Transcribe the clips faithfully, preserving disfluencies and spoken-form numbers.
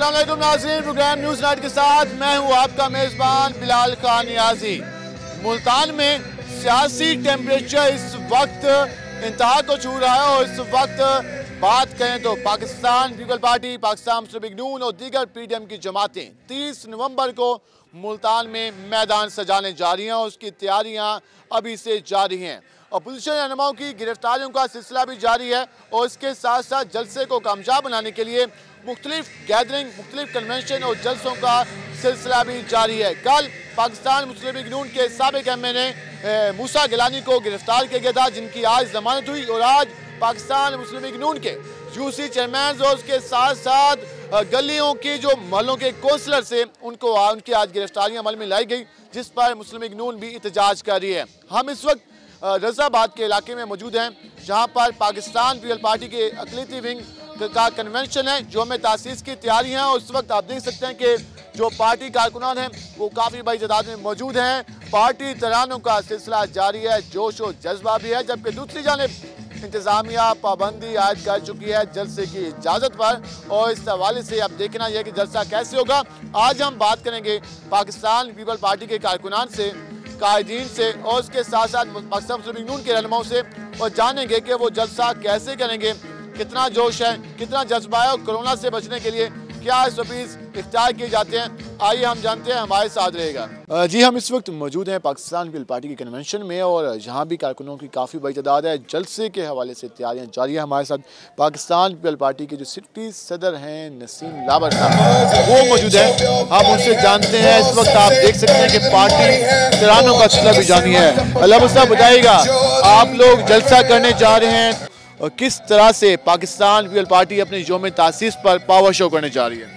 अस्सलाम वालेकुम नाज़रीन, प्रोग्राम न्यूज़ नाइट के साथ मैं हूं आपका मेज़बान बिलाल खान नियाजी। मुल्तान में सियासी टेम्परेचर इस वक्त इंतहा को छू रहा है और इस वक्त बात करें तो Pakistan People Party, Pakistan Muslim League Noon और दीगर पी डी एम की जमातें तीस नवंबर को मुल्तान में मैदान सजाने जा रही हैं और उसकी तैयारियां अभी से जारी हैं। अपोजिशन रहनुमाओं की गिरफ्तारियों का सिलसिला भी जारी है और इसके साथ साथ जलसे को कामयाब बनाने के लिए मुख्तलिफ गैदरिंग, मुख्तलिफ कन्वेंशन और जलसों का सिलसिला भी जारी है। कल पाकिस्तान मुस्लिम लीग नून के साबिक M N A Musa Gilani को गिरफ्तार किया गया था, जिनकी आज जमानत हुई और आज पाकिस्तान मुस्लिम लीग नून के यूसी चेयरमैन और उसके साथ साथ गलियों की जो महलों के कौंसलर से उनको उनकी आज गिरफ्तारियां अमल में लाई गई, जिस पर मुस्लिम लीग नून भी एहतजाज कर रही है। हम इस वक्त रज़ाबाद के इलाके में मौजूद हैं, जहां पर पाकिस्तान पीपल पार्टी के अक़लियती विंग का कन्वेंशन है जो हमें तासीस की तैयारी है और इस वक्त आप देख सकते हैं कि जो पार्टी कारकुनान हैं वो काफ़ी बड़ी तादाद में मौजूद हैं। पार्टी तरानों का सिलसिला जारी है, जोश और जज्बा भी है, जबकि दूसरी जानिब इंतज़ामिया पाबंदी आयद कर चुकी है जलसे की इजाज़त पर और इस हवाले से अब देखना यह कि जलसा कैसे होगा। आज हम बात करेंगे पाकिस्तान पीपल पार्टी के कारकुनान से, कायदीन से और उसके साथ साथ पाकिस्तान मुस्लिम लीग नून के रहनुमाओं से और जानेंगे कि वो जलसा कैसे करेंगे, कितना जोश है, कितना जज्बा है और कोरोना से बचने के लिए क्या एसओपीज़ इख्तियार किए जाते हैं। आइए हम जानते हैं, हमारे साथ रहेगा। जी, हम इस वक्त मौजूद हैं पाकिस्तान पीपल पार्टी के कन्वेंशन में और जहां भी कारकुनों की काफ़ी बड़ी तादाद है। जलसे के हवाले से तैयारियां जारी है। हमारे साथ पाकिस्तान पीपल पार्टी के जो सिटी सदर हैं नसीम लाबर साहब, वो मौजूद है, हम उनसे जानते हैं। इस वक्त आप देख सकते हैं कि पार्टी तरानों का सिलसिला भी जारी है। लाबर साहब बताइएगा, आप लोग जलसा करने जा रहे हैं और किस तरह से पाकिस्तान पीपल पार्टी अपने योम तासीस पर पावर शो करने जा रही है?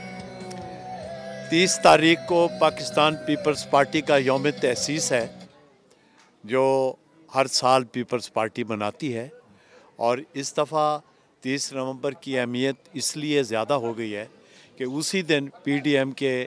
तीस तारीख को पाकिस्तान पीपल्स पार्टी का योम तहसीस है, जो हर साल पीपल्स पार्टी मनाती है और इस दफ़ा तीस नवंबर की अहमियत इसलिए ज़्यादा हो गई है कि उसी दिन पी डी एम के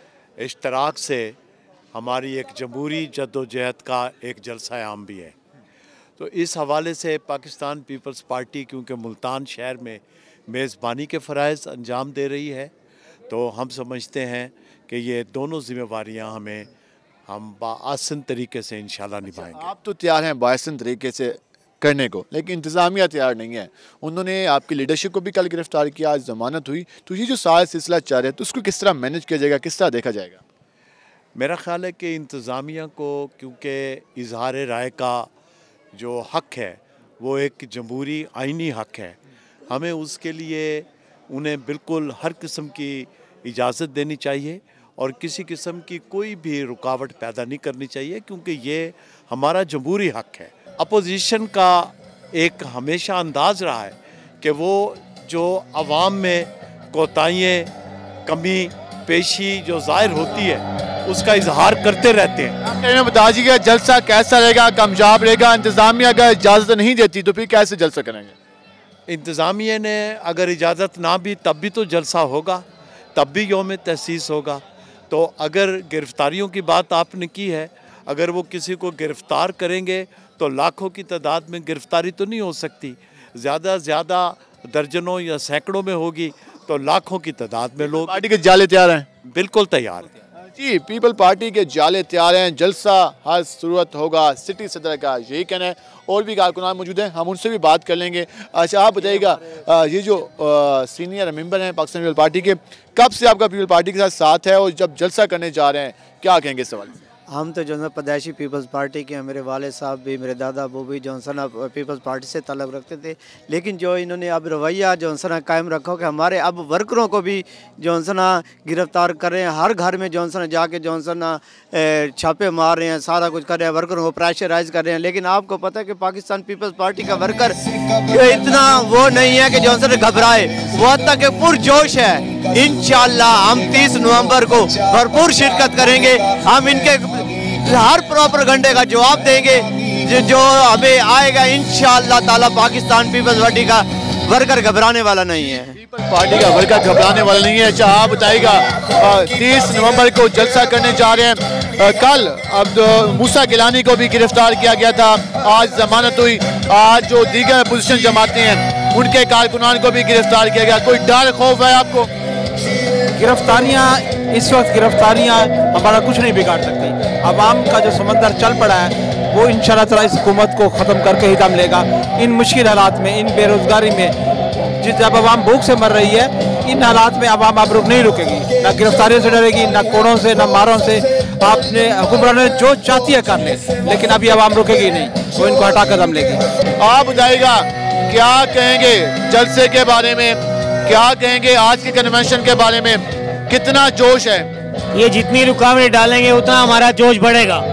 इश्तराक से हमारी एक जमहूरी जद्दोजहद का एक जलसा आम भी है। तो इस हवाले से पाकिस्तान पीपल्स पार्टी क्योंकि मुल्तान शहर में मेज़बानी के फ़राइज़ अंजाम दे रही है, तो हम समझते हैं कि ये दोनों ज़िम्मेवारियां हमें हम बाआसन तरीके से इंशाल्लाह निभाएंगे। आप तो तैयार हैं बाआसन तरीके से करने को, लेकिन इंतज़ामिया तैयार नहीं है। उन्होंने आपकी लीडरशिप को भी कल गिरफ्तार किया, आज ज़मानत हुई, तो ये जो सारा सिलसिला चल रहा है तो उसको किस तरह मैनेज किया जाएगा, किस तरह देखा जाएगा? मेरा ख़्याल है कि इंतज़ामिया को, क्योंकि इजहार राय का जो हक़ है वो एक जमहूरी आइनी हक़ है, हमें उसके लिए उन्हें बिल्कुल हर किस्म की इजाज़त देनी चाहिए और किसी किस्म की कोई भी रुकावट पैदा नहीं करनी चाहिए, क्योंकि ये हमारा जमहूरी हक़ है। अपोजिशन का एक हमेशा अंदाज़ रहा है कि वो जो आवाम में कोताहियाँ, कमी पेशी जो ज़ाहिर होती है उसका इजहार करते रहते हैं। बता दीजिएगा जलसा कैसा रहेगा, कामयाब रहेगा? इंतज़ामिया अगर इजाज़त नहीं देती तो फिर कैसे जलसा करेंगे? इंतज़ामिया ने अगर इजाज़त ना भी तब भी तो जलसा होगा, तब भी योम तहसीस होगा। तो अगर गिरफ्तारियों की बात आपने की है, अगर वो किसी को गिरफ़्तार करेंगे तो लाखों की तादाद में गिरफ़्तारी तो नहीं हो सकती, ज़्यादा से ज़्यादा दर्जनों या सैकड़ों में होगी, तो लाखों की तादाद में लोग। पार्टी के जाले तैयार हैं? बिल्कुल तैयार हैं जी, पीपल पार्टी के जाले तैयार हैं, जलसा हर सूरत होगा, सिटी सदर का यही कहना है। और भी कारकुनान मौजूद हैं, हम उनसे भी बात कर लेंगे। अच्छा, आप बताइएगा, ये जो आ, सीनियर मेंबर हैं पाकिस्तान पीपल पार्टी के, कब से आपका पीपल पार्टी के साथ साथ है और जब जलसा करने जा रहे हैं क्या कहेंगे इस सवाल? हम तो जो है पैदाइशी पीपल्स पार्टी के हैं, मेरे वालिद साहब भी, मेरे दादा अबू भी जॉनसन पीपल्स पार्टी से ताल्लुक़ रखते थे, लेकिन जो इन्होंने अब रवैया जॉनसन कायम रखा कि हमारे अब वर्करों को भी जॉनसन गिरफ़्तार कर रहे हैं, हर घर में जॉनसन जाके जॉनसन छापे मार रहे हैं, सारा कुछ कर रहे हैं, वर्करों को प्रेशराइज कर रहे हैं। लेकिन आपको पता है कि पाकिस्तान पीपल्स पार्टी का वर्कर इतना वो नहीं है कि जॉनसन घबराए, वो तक पुरजोश है। इंशाअल्लाह हम तीस नवंबर को भरपूर शिरकत करेंगे, हम इनके हर प्रोपेगेंडे का जवाब देंगे जो, जो हमें आएगा। इंशाअल्लाह ताला पाकिस्तान पीपल्स पार्टी का वर्कर घबराने वाला नहीं है, पीपल्स पार्टी का वर्कर घबराने वाला नहीं है। अच्छा, आप बताइएगा, तीस नवंबर को जलसा करने जा रहे हैं। कल अब मूसा गिलानी को भी गिरफ्तार किया गया था, आज जमानत हुई। आज जो दीगर अपोजिशन जमातें हैं उनके कारकुनान को भी गिरफ्तार किया गया। कोई डर खौफ है आपको? गिरफ्तारियाँ, इस वक्त गिरफ्तारियाँ हमारा कुछ नहीं बिगाड़ सकती। अवाम का जो समंदर चल पड़ा है वो इंशाअल्लाह ताला इस हुकूमत को ख़त्म करके ही दम लेगा। इन मुश्किल हालात में, इन बेरोज़गारी में, जिस जब अवाम भूख से मर रही है, इन हालात में अवाम अब रुक नहीं रुकेगी, ना गिरफ्तारियों से डरेगी, ना कोड़ों से, ना मारों से। आपने हुक्मरान जो चाहती है कर ले, लेकिन अभी अवाम रुकेगी नहीं, वो इनको हटा कर दम लेगी। आप बताइएगा क्या कहेंगे जलसे के बारे में, क्या कहेंगे आज के कन्वेंशन के बारे में, कितना जोश है? ये जितनी रुकावटें डालेंगे उतना हमारा जोश बढ़ेगा,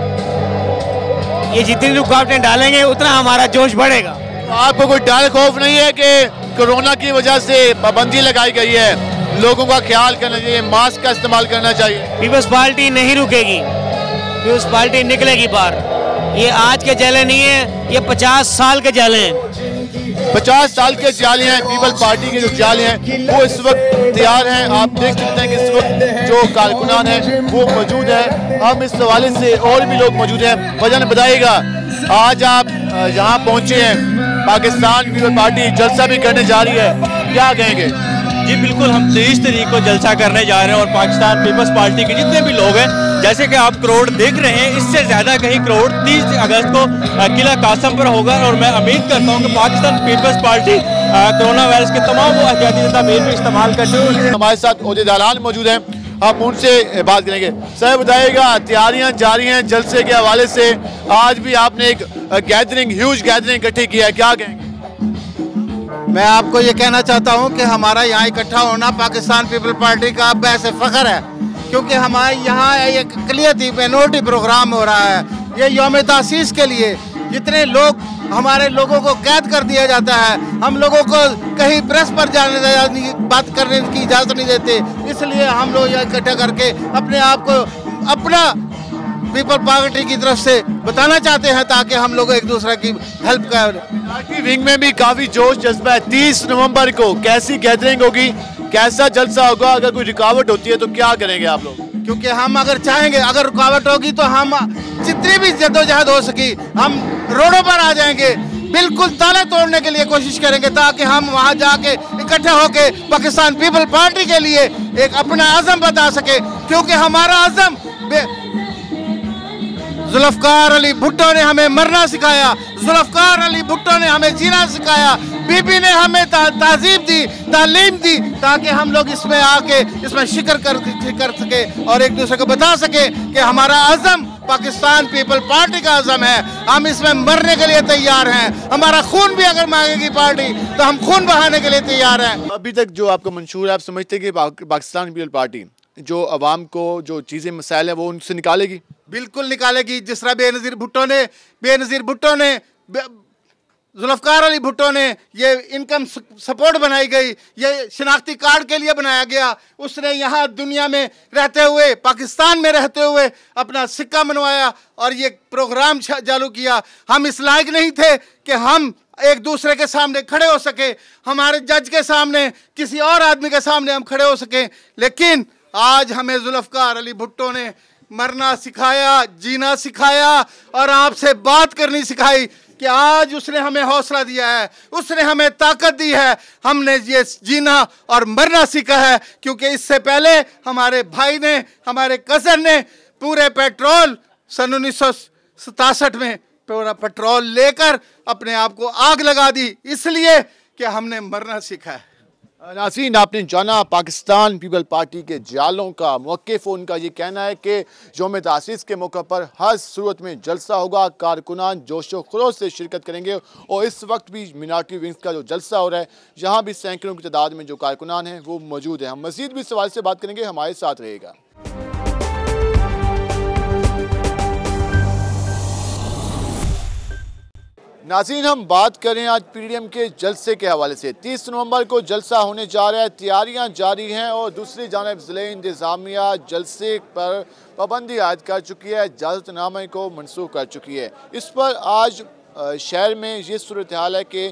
ये जितनी रुकावटें डालेंगे उतना हमारा जोश बढ़ेगा। तो आपको कोई डर खौफ नहीं है कि कोरोना की वजह से पाबंदी लगाई गई है, लोगों का ख्याल करना चाहिए, मास्क का इस्तेमाल करना चाहिए? पीपल्स पार्टी नहीं रुकेगी, पीपल्स पार्टी निकलेगी बाहर। ये आज के जाले नहीं है, ये पचास साल के जाले हैं। पचास साल के जाले हैं पीपल पार्टी के, जो जाले हैं वो इस वक्त तैयार हैं। आप देख सकते हैं कि इस वक्त जो कारकुनान हैं वो मौजूद है। हम इस हवाले से और भी लोग मौजूद हैं। वजह बताइएगा, आज आप यहाँ पहुँचे हैं, पाकिस्तान पीपल पार्टी जलसा भी करने जा रही है, क्या कहेंगे? जी बिल्कुल, हम तेईस तारीख को जलसा करने जा रहे हैं और पाकिस्तान पीपल्स पार्टी के जितने भी लोग हैं, जैसे कि आप करोड़ देख रहे हैं, इससे ज़्यादा कहीं करोड़ तीस अगस्त को किला कासम पर होगा। और मैं उम्मीद करता हूं कि Pakistan Peoples Party corona virus के तमाम वो एहतियाती तदाबीर भी इस्तेमाल करते हुए। हमारे साथ ओहदेदारान मौजूद हैं, हम उनसे बात करेंगे। सर बताइएगा, तैयारियां जारी हैं जलसे के हवाले से, आज भी आपने एक गैदरिंग, ह्यूज गैदरिंग इकट्ठी की है, क्या कहेंगे? मैं आपको ये कहना चाहता हूँ कि हमारा यहाँ इकट्ठा होना पाकिस्तान पीपल पार्टी का बैस फ़ख्र है, क्योंकि हमारे यहाँ एक अक़लियती मिनॉरिटी प्रोग्राम हो रहा है। ये यौम तासीस के लिए जितने लोग, हमारे लोगों को कैद कर दिया जाता है, हम लोगों को कहीं प्रेस पर जाने बात करने की इजाज़त नहीं देते, इसलिए हम लोग यहाँ इकट्ठा करके अपने आप को अपना पीपल पार्टी की तरफ से बताना चाहते हैं, ताकि हम लोग एक दूसरे की हेल्प करें। पार्टी विंग में भी काफ़ी जोश जज्बा है। तीस नवंबर को कैसी गैदरिंग होगी, कैसा जलसा होगा? अगर कोई रुकावट होती है तो क्या करेंगे आप लोग? क्योंकि हम अगर चाहेंगे, अगर रुकावट होगी तो हम जितनी भी जद्दोजहद हो सकी हम रोडों पर आ जाएंगे, बिल्कुल ताले तोड़ने के लिए कोशिश करेंगे, ताकि हम वहां जाके इकट्ठे होके पाकिस्तान पीपल पार्टी के लिए एक अपना अज़म बता सके। क्योंकि हमारा अज़म, जुल्फ़कार अली भुट्टो ने हमें मरना सिखाया, जुल्फ़कार अली भुट्टो ने हमें जीना सिखाया, बीबी ने हमें तहजीब दी, तालीम दी, ताकि हम लोग इसमें आके इसमें शिक्र कर कर सके और एक दूसरे को बता सके कि हमारा अज़म पाकिस्तान पीपल पार्टी का अज़म है। हम इसमें मरने के लिए तैयार हैं, हमारा खून भी अगर मांगेगी पार्टी तो हम खून बहाने के लिए तैयार हैं। अभी तक जो आपका मंशूर है, आप समझते हैं कि पाकिस्तान पीपल पार्टी जो अवाम को जो चीज़ें मसाइल हैं वो उनसे निकालेगी? बिल्कुल निकालेगी। जिस तरह बेनज़ीर भुट्टो ने बेनज़ीर भुट्टो ने जुल्फ़कार अली भुट्टो ने ये इनकम सपोर्ट बनाई गई, ये शनाख्ती कार्ड के लिए बनाया गया, उसने यहाँ दुनिया में रहते हुए, पाकिस्तान में रहते हुए अपना सिक्का मनवाया और ये प्रोग्राम चालू किया। हम इस लायक नहीं थे कि हम एक दूसरे के सामने खड़े हो सके, हमारे जज के सामने, किसी और आदमी के सामने हम खड़े हो सके, लेकिन आज हमें जुल्फ़कार अली भुट्टो ने मरना सिखाया, जीना सिखाया और आपसे बात करनी सिखाई कि आज उसने हमें हौसला दिया है, उसने हमें ताकत दी है, हमने ये जीना और मरना सीखा है। क्योंकि इससे पहले हमारे भाई ने, हमारे कज़न ने पूरे पेट्रोल सन उन्नीस सौ सतासठ में पूरा पेट्रोल लेकर अपने आप को आग लगा दी, इसलिए कि हमने मरना सीखा है। नाज़रीन, आपने जाना पाकिस्तान पीपल पार्टी के जालों का। मौक़िफ़ उनका ये कहना है कि यौम तासीस के मौके पर हर सूरत में जलसा होगा, कारकुनान जोशो खरोश से शिरकत करेंगे और इस वक्त भी मिनार्टी विंग्स का जो जलसा हो रहा है, यहाँ भी सैकड़ों की तादाद में जो कारकुनान हैं वो मौजूद हैं। हम मज़ीद भी इस सवाल से बात करेंगे, हमारे साथ रहेगा। नाज़रीन, हम बात करें आज पीडीएम के जलसे के हवाले से। तीस नवंबर को जलसा होने जा रहा है, तैयारियां जारी हैं और दूसरी जानब ज़िले इंतज़ामिया जलसे पर पाबंदी आयद कर चुकी है, इजाज़तनामे को मनसूख कर चुकी है। इस पर आज शहर में ये सूरत हाल है कि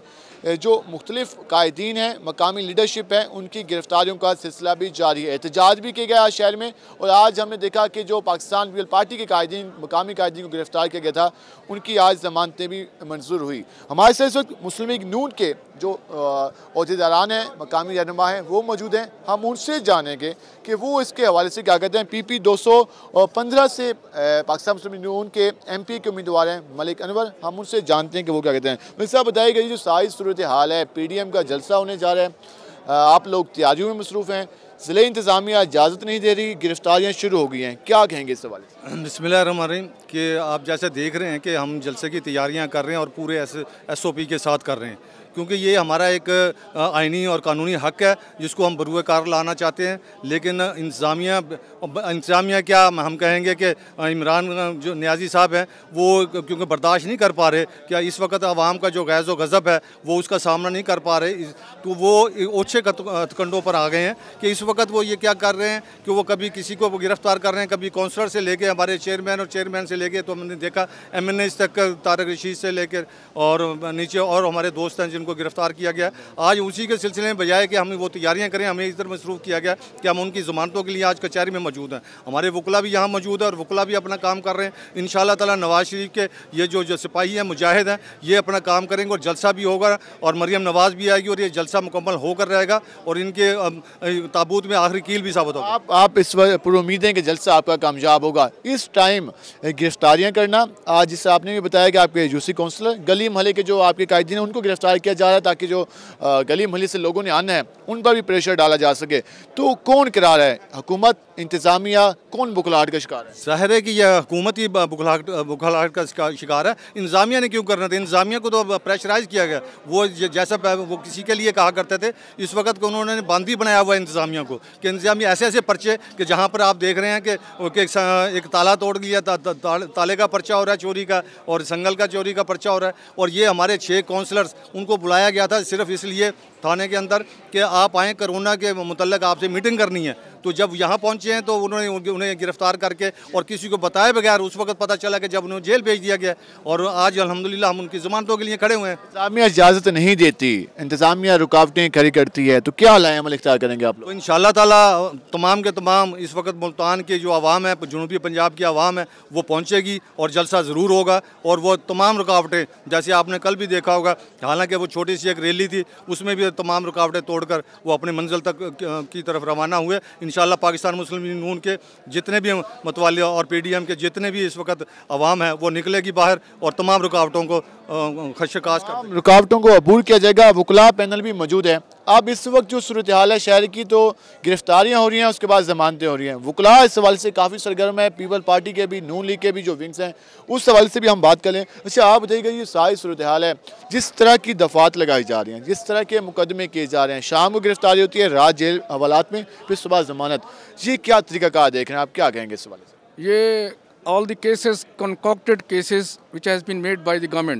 जो मुख्तलिफ कायदीन हैं, मकामी लीडरशिप है, उनकी गिरफ्तारियों का सिलसिला भी जारी है। एहतजाज भी किया गया आज शहर में और आज हमने देखा कि जो पाकिस्तान पीपल्स पार्टी के कायदीन, मकामी कायदीन को गिरफ्तार किया गया था, उनकी आज जमानतें भी मंजूर हुई। हमारे साथ इस वक्त मुस्लिम लीग नून के जो अहदेदारान हैं, मकामी रहनुमा हैं, वो मौजूद हैं। हम उनसे जानेंगे कि वो इसके हवाले से क्या कहते हैं। पी पी दो सौ पंद्रह से पाकिस्तान मुस्लिम लीग नून के एम पी के उम्मीदवार हैं मलिक अनवर, हम उनसे जानते हैं कि वो क्या कहते हैं। मलिक साहब बताइएगा, ये जो सारी सूरत हाल है, पी डी एम का जलसा होने जा रहा है, आप लोग तैयारियों में मसरूफ़ हैं, ज़िले इंतज़ामिया इजाज़त नहीं दे रही, गिरफ्तारियाँ शुरू हो गई हैं, क्या कहेंगे इस हवाले से? बिस्मिल्लाहिर्रहमानिर्रहीम कि आप जैसे देख रहे हैं कि हम जलसे की तैयारियां कर रहे हैं और पूरे एस एस ओ पी के साथ कर रहे हैं, क्योंकि ये हमारा एक आइनी और कानूनी हक़ है जिसको हम बरूए कार लाना चाहते हैं। लेकिन इंतज़ामिया इंतज़ामिया क्या हम कहेंगे कि इमरान जो नियाज़ी साहब हैं वो क्योंकि बर्दाश्त नहीं कर पा रहे, क्या इस वक्त आवाम का जो गैज़ व गज़ब है वो उसका सामना नहीं कर पा रहे, तो वो ओछे कंडों पर आ गए हैं कि इस वक्त वो ये क्या कर रहे हैं कि वो कभी किसी को गिरफ़्तार कर रहे हैं, कभी काउंसलर से लेके हमारे चेयरमैन और चेयरमैन से लेके, तो हमने देखा एम एन एस तक तारक रशीद से लेकर और नीचे और हमारे दोस्त हैं को गिरफ्तार किया गया। आज उसी के सिलसिले में बजाय कि हम वो तैयारियां करें, हमें इधर मसरूफ़ किया गया कि हम उनकी ज़मानतों के लिए आज कचहरी में मौजूद हैं। हमारे वकला भी यहाँ मौजूद है और वकला भी अपना काम कर रहे हैं। इंशाअल्लाह ताला नवाज शरीफ के ये जो जो सिपाही हैं, मुजाहिद हैं, ये अपना काम करेंगे और जलसा भी होगा और मरियम नवाज़ भी आएगी और ये जलसा मुकम्मल होकर रहेगा और इनके ताबूत में आखिरी कील भी साबित होगा। आप आप इस वक्त पूरी उम्मीद है कि जलसा आपका कामयाब होगा। इस टाइम गिरफ्तारियाँ करना, आज जिससे आपने भी बताया कि आपके यूसी काउंसलर गली महल के जो आपके कायदीन हैं उनको गिरफ्तार किया जा रहा है ताकि जो गली मोहल्ले से लोगों ने आना है उन पर भी प्रेशर डाला जा सके। तो कौन करा रहा है, हुकूमत, इंतज़ामिया, कौन बुखलाहट का शिकार है? ज़ाहिर है कि यह हुकूमत ही बुखलाहट बुखलाहट का शिकार है। इंतज़ामिया ने क्यों करना था? इंतज़ामिया को तो प्रेशराइज़ किया गया। वो जैसा वो किसी के लिए कहा करते थे, इस वक्त को उन्होंने बंदी बनाया हुआ है इंतज़ामिया को कि इंतज़ामिया ऐसे ऐसे पर्चे कि जहाँ पर आप देख रहे हैं कि एक ताला तोड़ लिया, ताले का पर्चा हो रहा है चोरी का और संगल का चोरी का पर्चा हो रहा है। और ये हमारे छः काउंसलर्स, उनको बुलाया गया था सिर्फ इसलिए थाने के अंदर कि आप आएँ, कोरोना के मुतल्लिक़ आपसे मीटिंग करनी है। तो जब यहाँ पहुँचे हैं तो उन्होंने उन्हें गिरफ्तार करके और किसी को बताए बगैर उस वक्त पता चला कि जब उन्हें जेल भेज दिया गया और आज अल्हम्दुलिल्लाह हम उनकी ज़मानतों के लिए खड़े हुए हैं। इंतज़ामिया इजाज़त नहीं देती, इंतज़ामिया रुकावटें खड़ी करती है, तो क्या हलाए अमल इख्तियार करेंगे आप लोग? तो इंशाअल्लाह ताला तमाम के तमाम इस वक्त मुल्तान के जो आवाम है, जनूबी पंजाब की आवाम है, वो पहुँचेगी और जलसा ज़रूर होगा और वो तमाम रुकावटें, जैसे आपने कल भी देखा होगा, हालाँकि वो छोटी सी एक रैली थी, उसमें भी तमाम रुकावटें तोड़कर वो अपने मंजिल तक की तरफ रवाना हुए। इंशाअल्लाह पाकिस्तान मुस्लिम लीग नून के जितने भी मतवाले और पी डी एम के जितने भी इस वक्त आवाम है वो निकलेगी बाहर और तमाम रुकावटों को खशकाश कर रुकावटों को अबूर किया जाएगा। वकला पैनल भी मौजूद है। अब इस वक्त जो सूरत हाल है शहर की, तो गिरफ्तारियां हो रही हैं, उसके बाद जमानतें हो रही हैं। वकला इस हवाले से काफ़ी सरगर्म है, पीपल पार्टी के भी, नून लीग के भी जो विंग्स हैं, उस हवाले से भी हम बात करें। अच्छा, आप बताइएगा, ये सारी सूरत हाल है, जिस तरह की दफात लगाई जा रही हैं, जिस तरह के मुकदमे किए जा रहे हैं, शाम को गिरफ्तारी होती है, रात जेल हवालात में, फिर सुबह जमानत, ये क्या तरीक़ाकार देख रहे हैं आप, क्या कहेंगे इस हवाले से? ये all the cases concocted cases which has been made by the government,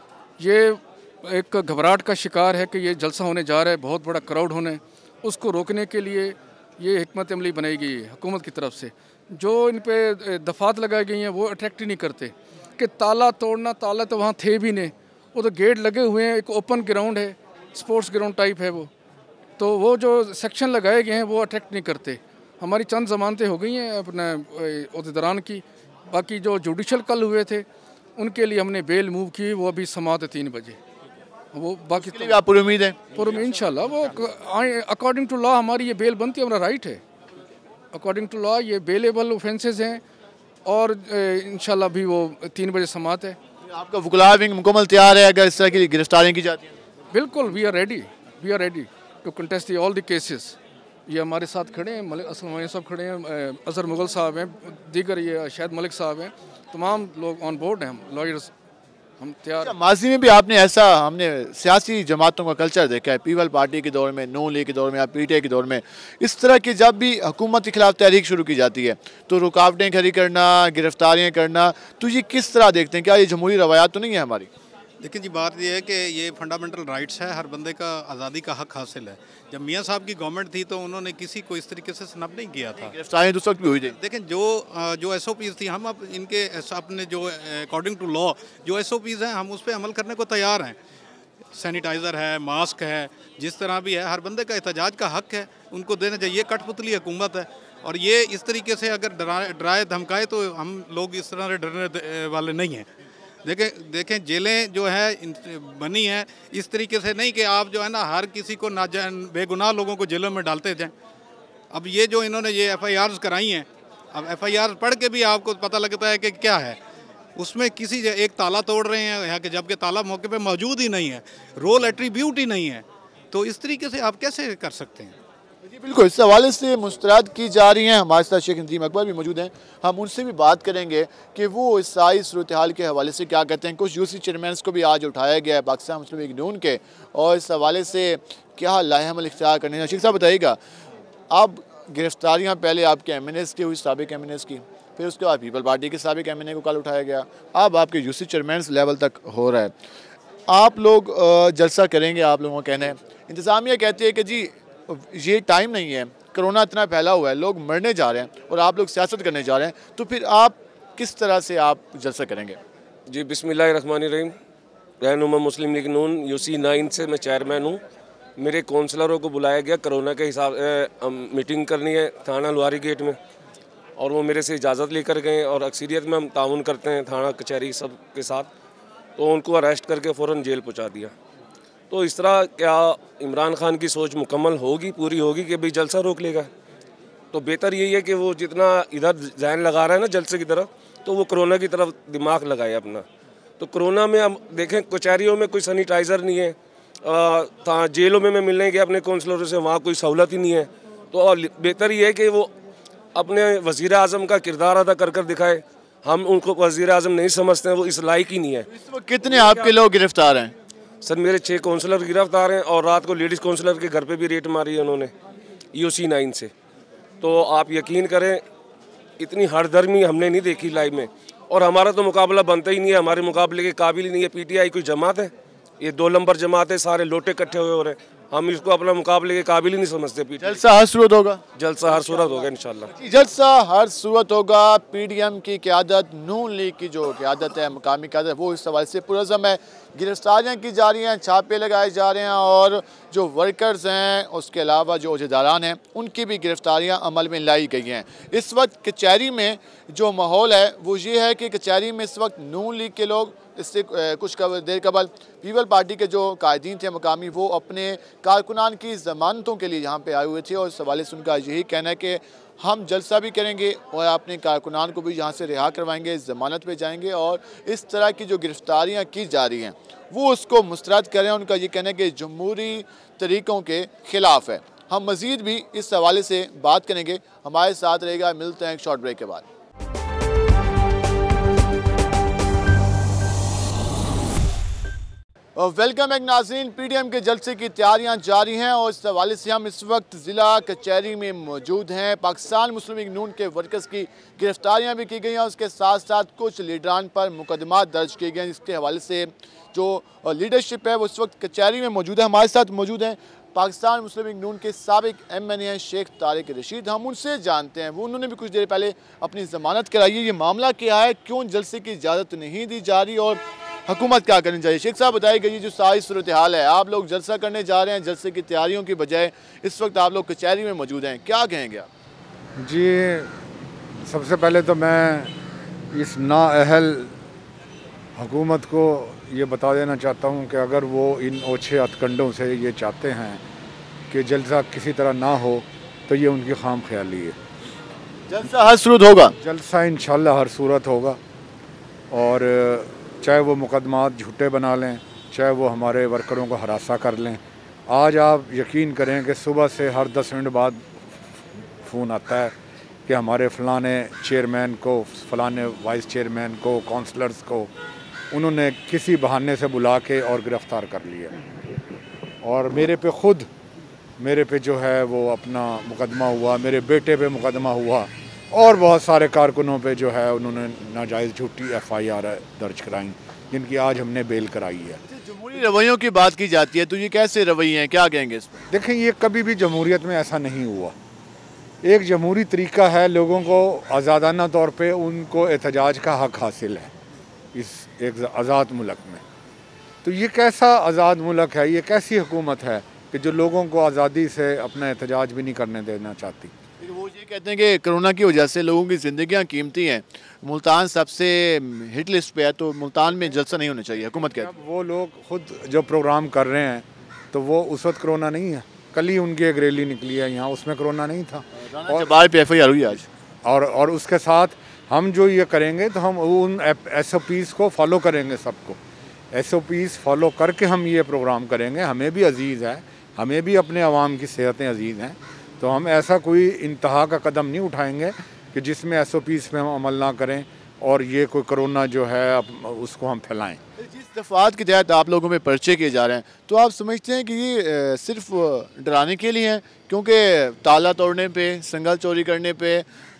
ये एक घबराहट का शिकार है कि ये जलसा होने जा रहा है, बहुत बड़ा क्राउड होने, उसको रोकने के लिए ये हिकमत अमली बनाई गई है हुकूमत की तरफ से। जो इन पे दफात लगाई गई हैं वो अट्रैक्ट ही नहीं करते कि ताला तोड़ना, ताला तो वहाँ थे भी नहीं, वो तो गेट लगे हुए हैं, एक ओपन ग्राउंड है, स्पोर्ट्स ग्राउंड टाइप है वो, तो वो जो सेक्शन लगाए गए हैं वो अट्रैक्ट नहीं करते। हमारी चंद जमानतें हो गई हैं अपने अहदेदारान की, बाकी जो जुडिशल कल हुए थे उनके लिए हमने बेल मूव की, वो अभी समात है तीन बजे। वो बाकी तो आप पूरी उम्मीद है पूरी इंशाल्लाह वो अकॉर्डिंग टू लॉ हमारी ये बेल बनती है, हमारा राइट है। अकॉर्डिंग टू लॉ ये बेलेबल ऑफेंसेस हैं और इंशाल्लाह भी वो तीन बजे समात है। आपका वकला विंग मुकम्मल तैयार है अगर इस तरह की गिरफ्तारियाँ की जाती हैं? बिल्कुल, we are ready, we are ready to contest all the cases. ये हमारे साथ खड़े हैं, मलिक असलम साहब खड़े हैं, अजहर मुगल साहब हैं, दीगर ये शायद मलिक साहब हैं, तमाम लोग ऑन बोर्ड हैं, हम लॉयर्स हम तैयार। माजी में भी आपने ऐसा, हमने सियासी जमातों का कल्चर देखा है, पीपल पार्टी के दौर में, नून लीग के दौर में या पी टी आई के दौर में, इस तरह की जब भी हुकूमत के खिलाफ तहरीक शुरू की जाती है तो रुकावटें खड़ी करना, गिरफ्तारियाँ करना, तो ये किस तरह देखते हैं? क्या ये जमहूरी रवायात तो नहीं है हमारी? देखिए जी, बात यह है कि ये फंडामेंटल राइट्स है, हर बंदे का आज़ादी का हक हासिल है। जब मियाँ साहब की गवर्नमेंट थी तो उन्होंने किसी को इस तरीके से स्नब नहीं किया था। गिरफ्तारियाँ तो उस वक्त भी हुई थी। लेकिन जो जो एस ओ पीज़ थी, हम अब इनके अपने जो अकॉर्डिंग टू लॉ जो एस ओ पीज़ हैं हम उस पर अमल करने को तैयार हैं। सैनिटाइज़र है, मास्क है, जिस तरह भी है, हर बंदे का एहतजाज का हक है, उनको देना चाहिए। कठपुतली हुकूमत है और ये इस तरीके से अगर डराए डराए धमकाए तो हम लोग इस तरह से डरने वाले नहीं हैं। देखें देखें जेलें जो है बनी हैं इस तरीके से नहीं कि आप जो है ना हर किसी को नाजा बेगुनाह लोगों को जेलों में डालते जाएं। अब ये जो इन्होंने ये एफ आई आर्स कराई हैं, अब एफ आई आर पढ़ के भी आपको पता लगता है कि क्या है उसमें। किसी एक ताला तोड़ रहे हैं यहाँ के, जबकि ताला मौके पे मौजूद ही नहीं है, रोल एट्रीब्यूट ही नहीं है, तो इस तरीके से आप कैसे कर सकते हैं? जी बिल्कुल, इस हवाले से मुस्तरद की जा रही हैं। हमारे साथ शेख नदीम अकबर भी मौजूद हैं, हम उनसे भी बात करेंगे कि वो इस सारी सूरत हाल के हवाले से क्या कहते हैं। कुछ यूसी चेयरमैन को भी आज उठाया गया है पाकिस्तान मुस्लिम लीग नून के, और इस हवाले से क्या लाहेअमल इख्तियार करने हैं। शेख साहब बताइएगा, अब गिरफ्तारियाँ पहले आपके एम एन एस की हुई, साबिक एम एन एस की, फिर उसके बाद पीपल पार्टी के साबिक एम एन ए को कल उठाया गया, अब आपके यूसी चेयरमैन लेवल तक हो रहा है। आप लोग जलसा करेंगे, आप लोगों का कहना है, इंतज़ामिया कहती है कि जी ये टाइम नहीं है, कोरोना इतना फैला हुआ है, लोग मरने जा रहे हैं और आप लोग सियासत करने जा रहे हैं, तो फिर आप किस तरह से आप जलसा करेंगे? जी बिस्मिल्लाहिर्रहमानिर्रहीम। रहनुमा Muslim League Noon UC nine से मैं चेयरमैन हूँ। मेरे काउंसलरों को बुलाया गया, कोरोना के हिसाब मीटिंग करनी है थाना लुहारी गेट में, और वो मेरे से इजाज़त लेकर गए और अक्सरियत में हम ताउन करते हैं थाना कचहरी सब के साथ, तो उनको अरेस्ट करके फ़ौरन जेल पहुँचा दिया। तो इस तरह क्या इमरान खान की सोच मुकम्मल होगी, पूरी होगी कि भाई जलसा रोक लेगा? तो बेहतर यही है कि वो जितना इधर जहन लगा रहा है ना जलसे की तरफ, तो वो कोरोना की तरफ दिमाग लगाए अपना। तो कोरोना में हम देखें कचहरियों में कोई सैनिटाइज़र नहीं है, था जेलों में मैं मिलने गया अपने काउंसलरों से, वहाँ कोई सहूलत ही नहीं है। तो बेहतर ये है कि वो अपने वज़ीर आज़म का किरदार अदा कर कर दिखाए। हम उनको वज़ीर आज़म नहीं समझते हैं, वो इस लायक ही नहीं है। इस वक्त कितने आपके लोग गिरफ्तार हैं? सर मेरे छः काउंसलर गिरफ्तार हैं और रात को लेडीज़ काउंसलर के घर पे भी रेड मारी है उन्होंने यूसी नाइन से। तो आप यकीन करें इतनी हरदर्मी हमने नहीं देखी लाइव में, और हमारा तो मुकाबला बनता ही नहीं है, हमारे मुकाबले के काबिल ही नहीं है। पीटीआई कोई जमात है? ये दो नंबर जमात है, सारे लोटे इकट्ठे हुए हो रहे हैं, हम इसको अपना मुकाबले के काबिल ही नहीं समझते। जलसा हर सूरत होगा, जलसा हर सूरत होगा इंशाल्लाह। जलसा हर सूरत होगा। पीडीएम की क़यादत, नून लीग की जो क़यादत है, मुकामी क़यादत, वो इस हवाले से पुरज़म है। गिरफ्तारियाँ की जा रही हैं, छापे लगाए जा रहे हैं, और जो वर्कर्स हैं उसके अलावा जो अहदेदारान हैं उनकी भी गिरफ्तारियाँ अमल में लाई गई हैं। इस वक्त कचहरी में जो माहौल है वो ये है कि कचहरी में इस वक्त नून लीग के लोग, इससे कुछ देर कबल पीपल पार्टी के जो कायदीन थे मकामी, वो अपने कारकुनान की ज़मानतों के लिए यहाँ पे आए हुए थे, और इस हवाले से उनका यही कहना है कि हम जलसा भी करेंगे और अपने कारकुनान को भी यहाँ से रिहा करवाएंगे, ज़मानत पे जाएंगे, और इस तरह की जो गिरफ्तारियाँ की जा रही हैं वो उसको मुस्तरद करें। उनका ये कहना है कि जमहूरी तरीक़ों के ख़िलाफ़ है। हम मज़ीद भी इस हवाले से बात करेंगे, हमारे साथ रहेगा। मिलते हैं एक शॉर्ट ब्रेक के बाद। वेलकम एक नाज़रीन, पीडीएम के जलसे की तैयारियां जारी हैं, और इस हवाले से हम इस वक्त ज़िला कचहरी में मौजूद हैं। पाकिस्तान मुस्लिम लीग नून के वर्कर्स की गिरफ्तारियां भी की गई हैं, उसके साथ साथ कुछ लीडरान पर मुकदमा दर्ज किए गए हैं, जिसके हवाले से जो लीडरशिप है वो इस वक्त कचहरी में मौजूद है। हमारे साथ मौजूद हैं पाकिस्तान मुस्लिम लीग नून के साबिक M N A Sheikh Tariq Rasheed. हम उनसे जानते हैं, वो उन्होंने भी कुछ देर पहले अपनी ज़मानत कराई है। ये मामला क्या है, क्यों जलसे की इजाज़त नहीं दी जा रही, और हुकूमत क्या करनी चाहिए? शेख साहब बताइएगा, ये जो सारी सूरत हाल है, आप लोग जलसा करने जा रहे हैं, जलसे की तैयारियों की बजाय इस वक्त आप लोग कचहरी में मौजूद हैं, क्या कहेंगे आप? जी सबसे पहले तो मैं इस नाअहल हुकूमत को ये बता देना चाहता हूँ कि अगर वो इन ओछे हथकंडों से ये चाहते हैं कि जलसा किसी तरह ना हो, तो ये उनकी खाम ख्याली है। जलसा हर सूरत होगा, जलसा इंशाल्लाह हर सूरत होगा, और चाहे वो मुकदमात झूठे बना लें, चाहे वो हमारे वर्करों को हरासा कर लें। आज आप यकीन करें कि सुबह से हर दस मिनट बाद फ़ोन आता है कि हमारे फ़लाने चेयरमैन को, फ़लाने वाइस चेयरमैन को, काउंसलर्स को उन्होंने किसी बहाने से बुला के और गिरफ़्तार कर लिया, और मेरे पे ख़ुद मेरे पे जो है वो अपना मुकदमा हुआ, मेरे बेटे पे मुकदमा हुआ, और बहुत सारे कारकुनों पे जो है उन्होंने नाजायज़ झूठी एफ आई आर दर्ज कराई, जिनकी आज हमने बेल कराई है। जमहूरी रवैयों की बात की जाती है, तो ये कैसे रवैये हैं, क्या कहेंगे इस पर? देखें, ये कभी भी जमहूरियत में ऐसा नहीं हुआ। एक जमहूरी तरीका है, लोगों को आज़ादाना तौर पे उनको एहतजाज का हक हासिल है इस एक आज़ाद मुल्क में। तो ये कैसा आज़ाद मुल्क है, ये कैसी हुकूमत है कि जो लोगों को आज़ादी से अपना एहतजाज भी नहीं करने देना चाहती। वो ये कहते हैं कि कोरोना की वजह से लोगों की ज़िंदगियाँ कीमती हैं, मुल्तान सबसे हिट लिस्ट पे है, तो मुल्तान में जलसा नहीं होना चाहिए, हुकूमत कहती है। वो लोग खुद जो प्रोग्राम कर रहे हैं तो वो उस वक्त कोरोना नहीं है, कल ही उनकी एक रैली निकली है यहाँ, उसमें कोरोना नहीं था और बाहर पे एफ आई आर हुई आज। और और उसके साथ हम जो ये करेंगे तो हम उन एस ओ पीज़ को फॉलो करेंगे, सबको एस ओ पीज़ फॉलो करके हम ये प्रोग्राम करेंगे। हमें भी अजीज़ है, हमें भी अपने आवाम की सेहतें अजीज़ हैं, तो हम ऐसा कोई इंतहा का कदम नहीं उठाएंगे कि जिसमें एस ओ पीज़ पे हम अमल ना करें और ये कोई कोरोना जो है उसको हम फैलाएं। जिस दफ़ात के तहत आप लोगों में पर्चे किए जा रहे हैं, तो आप समझते हैं कि ये सिर्फ डराने के लिए हैं, क्योंकि ताला तोड़ने पे, संगल चोरी करने पे,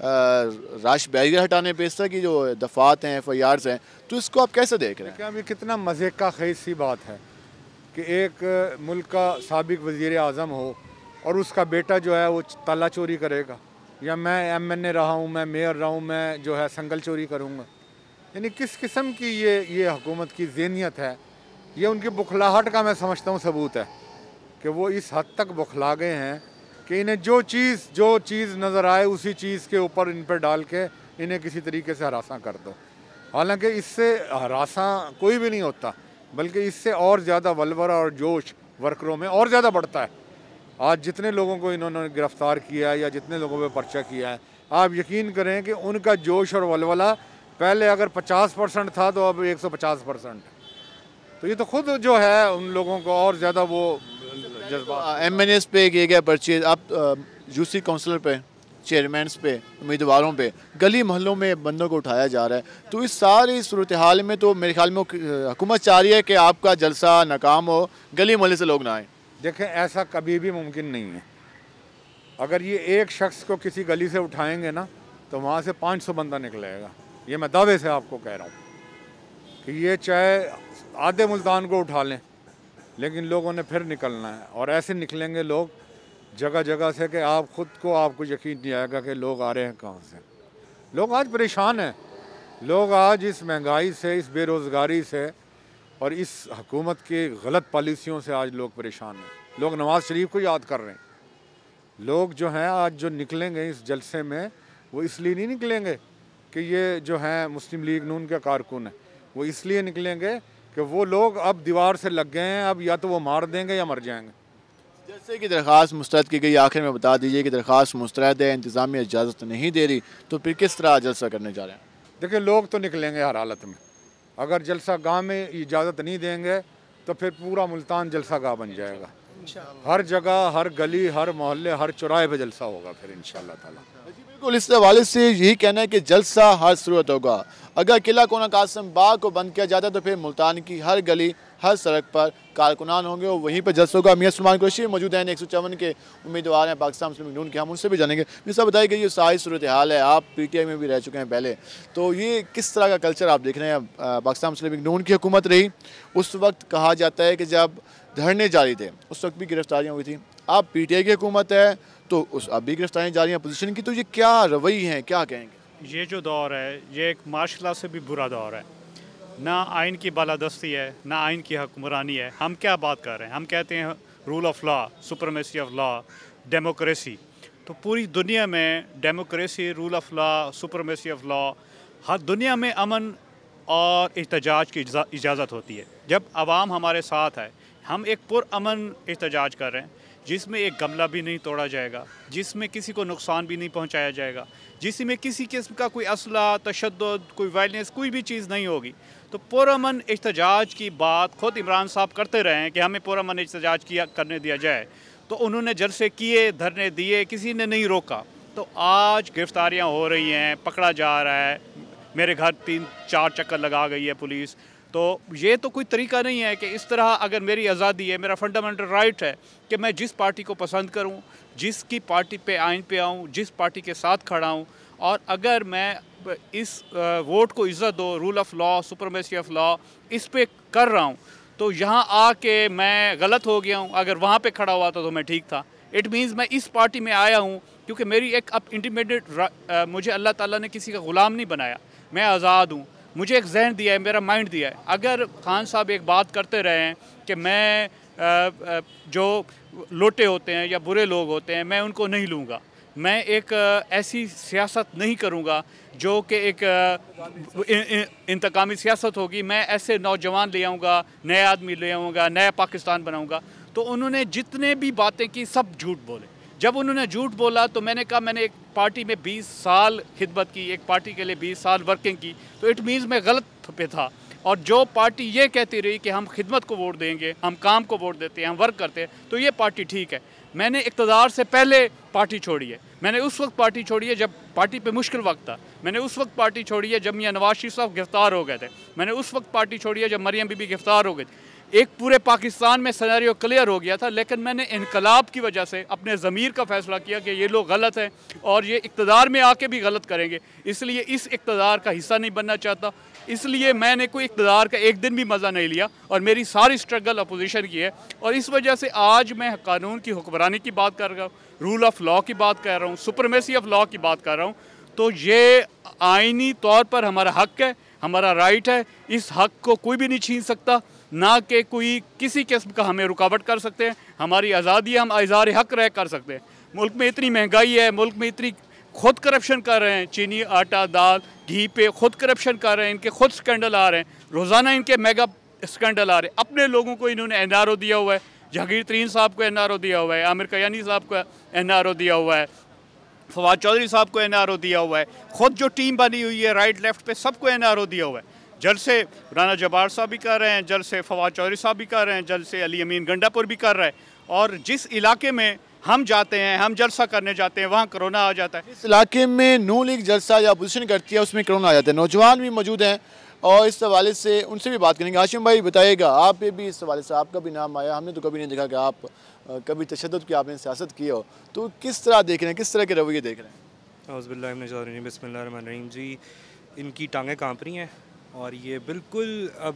राश बैरियर हटाने पे इस तरह की जो दफ़ात हैं, एफ आई आर्स हैं, तो इसको आप कैसे देख रहे हैं? क्या अभी कितना मज़े का खेज सी बात है कि एक मुल्क का साबिक वज़ीर आज़म हो और उसका बेटा जो है वो ताला चोरी करेगा, या मैं एम एन ए रहा हूँ, मैं मेयर रहा हूँ, मैं जो है संगल चोरी करूँगा। यानी किस किस्म की ये ये हुकूमत की ज़हनियत है, ये उनकी बुखलाहट का मैं समझता हूँ सबूत है कि वो इस हद तक बुखला गए हैं कि इन्हें जो चीज़ जो चीज़ नज़र आए उसी चीज़ के ऊपर इन पर डाल के इन्हें किसी तरीके से हरासा कर दो। हालांकि इससे हरासा कोई भी नहीं होता, बल्कि इससे और ज़्यादा वलवला और जोश वर्करों में और ज़्यादा बढ़ता है। आज जितने लोगों को इन्होंने गिरफ़्तार किया है या जितने लोगों पे पर्चा किया है, आप यकीन करें कि उनका जोश और वलवला पहले अगर पचास परसेंट था तो अब एक सौ पचास परसेंट। तो ये तो खुद जो है उन लोगों को और ज़्यादा वो जज्बा। एम एन एस पे किए गए पर्चे, आप यूसी काउंसलर पे, चेयरमैन पे, उम्मीदवारों पे, गली मोहल्लों में बंदों को उठाया जा रहा है, तो इस सारी सूरत हाल में तो मेरे ख्याल में हुकूमत चाह रही है कि आपका जलसा नाकाम हो, गली मोहल्ले से लोग ना आए। देखें, ऐसा कभी भी मुमकिन नहीं है। अगर ये एक शख्स को किसी गली से उठाएंगे ना तो वहाँ से पाँच सौ बंदा निकलेगा, ये मैं दावे से आपको कह रहा हूँ कि ये चाहे आधे मुल्तान को उठा लें, लेकिन लोगों ने फिर निकलना है। और ऐसे निकलेंगे लोग जगह जगह से कि आप ख़ुद को आपको यकीन नहीं आएगा कि लोग आ रहे हैं कहाँ से। लोग आज परेशान हैं, लोग आज इस महंगाई से, इस बेरोज़गारी से और इस हुकूमत की गलत पॉलिसियों से आज लोग परेशान हैं। लोग नवाज़ शरीफ को याद कर रहे हैं। लोग जो हैं आज जो निकलेंगे इस जलसे में, वो इसलिए नहीं निकलेंगे कि ये जो हैं मुस्लिम लीग नून के कारकुन हैं, वो इसलिए निकलेंगे कि वो लोग अब दीवार से लग गए हैं, अब या तो वो मार देंगे या मर जाएंगे। जैसे कि दरख्वास्त मुस्तरद की गई, आखिर में बता दीजिए कि दरख्वास्त मुस्तरद है, इंतज़ामिया इजाज़त नहीं दे रही, तो फिर किस तरह जलसा करने जा रहे हैं? देखिए, लोग तो निकलेंगे हर हालत में। अगर जलसा गाह में इजाज़त नहीं देंगे तो फिर पूरा मुल्तान जलसा गाह बन जाएगा। हर जगह, हर गली, हर मोहल्ले, हर चौराहे पे जलसा होगा फिर इंशाअल्लाह ताला। बिल्कुल, इस हवाले से यही कहना है कि जलसा हर सूरत होगा। अगर किला कोना कासिम बाग को बंद किया जाता है तो फिर मुल्तान की हर गली, हर सड़क पर कारकुनान होंगे और वहीं पर जलसा होगा। मियां सुलेमान कुरैशी मौजूद हैं, एक सौ चौवन के उम्मीदवार हैं पाकिस्तान मुस्लिम लीग नून के, हम उनसे भी जानेंगे। मियां बताइए कि ये सारी सूरत हाल है, आप पी टी आई में भी रह चुके हैं पहले, तो ये किस तरह का कल्चर आप देख रहे हैं? पाकिस्तान मुस्लिम लीग नून की हुकूमत रही, उस वक्त कहा जाता है कि जब धरने जारी थे उस वक्त भी गिरफ्तारियाँ हुई थी। अब पी टी आई की हुकूमत है तो उस अब भी गिरफ्तारियाँ जारी हैं अपोजिशन की, तो ये क्या रवैये हैं, क्या कहेंगे? ये जो दौर है ये एक मार्शल से भी बुरा दौर है। ना आइन की बालादस्ती है, ना आइन की हुक्मरानी है। हम क्या बात कर रहे हैं? हम कहते हैं rule of law, supremacy of law, democracy. तो पूरी दुनिया में democracy, rule of law, supremacy of law, हर दुनिया में अमन और एहतजाज की इजाज़त होती है। जब आवाम हमारे साथ है, हम एक पुरअमन एहतजाज कर रहे हैं जिसमें एक गमला भी नहीं तोड़ा जाएगा, जिसमें किसी को नुकसान भी नहीं पहुंचाया जाएगा, जिसमें किसी किस्म का कोई असला, तशद्दुद, कोई वायलेंस, कोई भी चीज़ नहीं होगी। तो पुरअमन एहतजाज की बात खुद इमरान साहब करते रहे हैं कि हमें पुरअमन एहतजाज किया करने दिया जाए, तो उन्होंने जलसे किए, धरने दिए, किसी ने नहीं रोका। तो आज गिरफ्तारियाँ हो रही हैं, पकड़ा जा रहा है, मेरे घर तीन चार चक्कर लगा गई है पुलिस। तो ये तो कोई तरीका नहीं है कि इस तरह, अगर मेरी आज़ादी है, मेरा फंडामेंटल राइट है कि मैं जिस पार्टी को पसंद करूं, जिसकी पार्टी पे आइन पे आऊं, जिस पार्टी के साथ खड़ा हूं, और अगर मैं इस वोट को इज़्ज़त दो, rule of law, supremacy of law, इस पे कर रहा हूं, तो यहाँ आके मैं गलत हो गया हूँ। अगर वहाँ पे खड़ा हुआ था तो मैं ठीक था। इट मीन्स मैं इस पार्टी में आया हूँ क्योंकि मेरी एक अब इंडिपेंडेंट, मुझे अल्लाह ताला ने किसी का ग़ुलाम नहीं बनाया, मैं आज़ाद हूँ, मुझे एक जहन दिया है, मेरा माइंड दिया है। अगर खान साहब एक बात करते रहे हैं कि मैं जो लोटे होते हैं या बुरे लोग होते हैं मैं उनको नहीं लूँगा, मैं एक ऐसी सियासत नहीं करूँगा जो कि एक इंतकामी सियासत होगी, मैं ऐसे नौजवान ले आऊँगा, नए आदमी ले आऊँगा, नया पाकिस्तान बनाऊँगा। तो उन्होंने जितने भी बातें की सब झूठ बोले। जब उन्होंने झूठ बोला तो मैंने कहा मैंने एक पार्टी में बीस साल खिदमत की, एक पार्टी के लिए बीस साल वर्किंग की, तो इट मीन्स मैं गलत पे था। और जो पार्टी ये कहती रही कि हम खिदमत को वोट देंगे, हम काम को वोट देते हैं, हम वर्क करते हैं, तो ये पार्टी ठीक है। मैंने इक़्तिदार से पहले पार्टी छोड़ी है, मैंने उस वक्त पार्टी छोड़ी है जब पार्टी पे मुश्किल वक्त था, मैंने उस वक्त पार्टी छोड़ी है जब मियां नवाज शरीफ साहब गिरफ्तार हो गए थे, मैंने उस वक्त पार्टी छोड़ी है जब मरियम बीबी गिरफ्तार हो गई। एक पूरे पाकिस्तान में सिनेरियो क्लियर हो गया था, लेकिन मैंने इनकलाब की वजह से अपने ज़मीर का फ़ैसला किया कि ये लोग गलत हैं और ये इक़्तिदार में आके भी गलत करेंगे, इसलिए इस इक़्तिदार का हिस्सा नहीं बनना चाहता। इसलिए मैंने कोई इक़्तिदार का एक दिन भी मज़ा नहीं लिया और मेरी सारी स्ट्रगल अपोजिशन की है। और इस वजह से आज मैं कानून की हुक्मरानी की बात कर रहा हूँ, रूल ऑफ लॉ की बात कर रहा हूँ, सुपरमेसी ऑफ लॉ की बात कर रहा हूँ। तो ये आइनी तौर पर हमारा हक़ है, हमारा राइट है, इस हक़ को कोई भी नहीं छीन सकता, ना कि कोई किसी किस्म का हमें रुकावट कर सकते हैं। हमारी आज़ादी हम इज़हार हक़ रह कर सकते हैं। मुल्क में इतनी महंगाई है, मुल्क में इतनी खुद करप्शन कर रहे हैं, चीनी, आटा, दाल, घी पे खुद करप्शन कर रहे हैं, इनके खुद स्कैंडल आ रहे हैं, रोज़ाना इनके मेगा स्कैंडल आ रहे हैं। अपने लोगों को इन्होंने एन आर ओ दिया हुआ है, जहांगीर तरीन साहब को एन आर ओ दिया हुआ है, आमिर कयानी साहब को एन आर ओ दिया हुआ है, फवाद चौधरी साहब को एन आर ओ दिया हुआ है, खुद जो टीम बनी हुई है राइट लेफ्ट पे सबको एन आर ओ दिया हुआ है। जल से राना जबार साहब भी कर रहे हैं, जल से फवाद चौधरी साहब भी कर रहे हैं, जल से अली अमीन गंडापुर भी कर रहा है। और जिस इलाके में हम जाते हैं, हम जलसा करने जाते हैं, वहाँ कोरोना आ जाता है। इस इलाके में नू लीग जलसा या अपोजिशन करती है, उसमें कोरोना आ जाता है। नौजवान भी मौजूद हैं और इस हवाले से उनसे भी बात करेंगे। हाशिम भाई बताइएगा, आप ये भी इस हवाले से आपका भी नाम आया, हमने तो कभी नहीं देखा कि आप आ, कभी तशद्दुद की आपने सियासत की हो, तो किस तरह देख रहे हैं, किस तरह के रवैये देख रहे हैं? औज़ुबिल्लाहि बिस्मिल्लाहिर्रहमानिर्रहीम जी, इनकी टांगें काँप रही हैं और ये बिल्कुल अब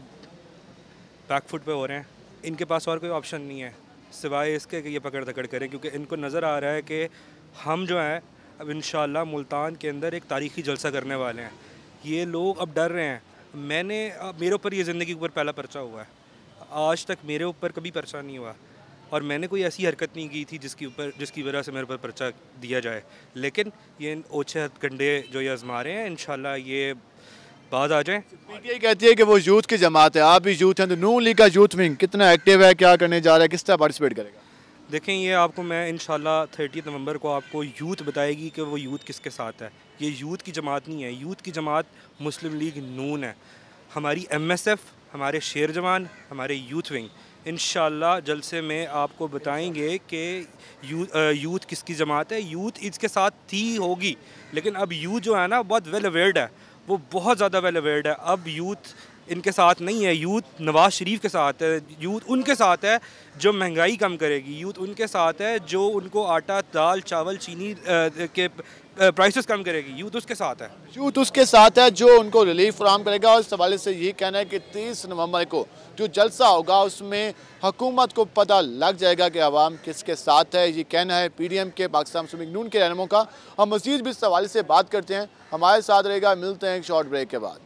बैक फुट पे हो रहे हैं। इनके पास और कोई ऑप्शन नहीं है सिवाय इसके कि ये पकड़ दकड़ करें, क्योंकि इनको नज़र आ रहा है कि हम जो हैं अब इंशाल्लाह मुल्तान के अंदर एक तारीख़ी जलसा करने वाले हैं। ये लोग अब डर रहे हैं। मैंने मेरे ऊपर ये ज़िंदगी के ऊपर पहला पर्चा हुआ है, आज तक मेरे ऊपर कभी पर्चा नहीं हुआ और मैंने कोई ऐसी हरकत नहीं की थी जिसकी ऊपर जिसकी वजह से मेरे ऊपर पर्चा दिया जाए। लेकिन ये ओछे हथकंडे जो ये आजमा रहे हैं, इंशाल्लाह ये बात आ जाए। पीटीआई कहती है कि वो यूथ की जमात है, आप भी यूथ हैं, तो नून लीग का यूथ विंग कितना एक्टिव है, क्या करने जा रहा है, किस तरह पार्टिसिपेट करेगा? देखें, ये आपको मैं इंशाल्लाह तीस नवंबर को आपको यूथ बताएगी कि वो यूथ किसके साथ है। ये यूथ की जमात नहीं है, यूथ की जमात मुस्लिम लीग नून है। हमारी एम एस एफ, हमारे शेर जवान, हमारे यूथ विंग इंशाल्लाह जलसे में आपको बताएंगे कि यूथ यूथ किसकी जमात है। यूथ इसके साथ थी होगी, लेकिन अब यूथ जो है ना बहुत वेल अवेयर्ड है, वो बहुत ज़्यादा वेल अवेयर्ड है। अब यूथ इनके साथ नहीं है, यूथ नवाज़ शरीफ के साथ है, यूथ उनके साथ है जो महंगाई कम करेगी, यूथ उनके साथ है जो उनको आटा, दाल, चावल, चीनी के प्राइसेस कम करेगी, यूथ उसके साथ है। यूथ उसके साथ है जो उनको रिलीफ फराहम करेगा। और इस हवाले से यही कहना है कि तीस नवंबर को जो जलसा होगा उसमें हुकूमत को पता लग जाएगा कि आवाम किसके साथ है। ये कहना है पी डी एम के, पाकिस्तान मुस्लिम लीग नून के रहनुमाओं का। हम मज़ीद भी इस हवाले से बात करते हैं, हमारे साथ रहेगा। मिलते हैं एक शॉर्ट ब्रेक के बाद।